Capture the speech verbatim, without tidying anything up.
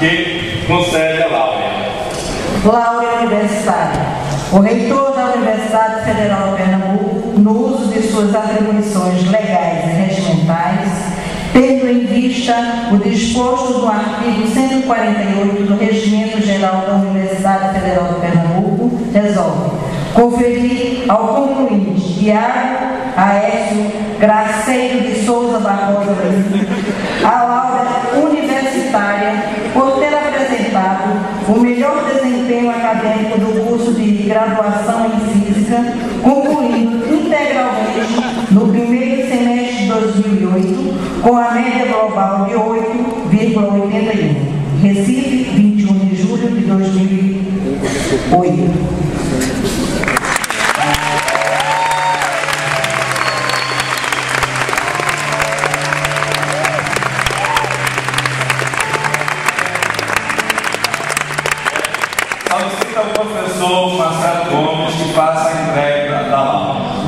que concede a Láurea. Láurea Universitária. O reitor da Universidade Federal de Pernambuco, no uso de suas atribuições legais e regimentais, tendo em vista o disposto no artigo cento e quarenta e oito do Regimento Geral da Universidade Federal de Pernambuco, resolve conferir ao concluinte Tiago Aécio Graceiro de Souza Barbosa a laurea universitária por ter apresentado o melhor desempenho acadêmico do curso de graduação em Física, concluindo integralmente no primeiro semestre de dois mil e oito, com a média global de oito vírgula oitenta e um. Recife, vinte e um de julho de dois mil e oito. Solicita o professor Marcelo Gomes que faça a entrega da aula.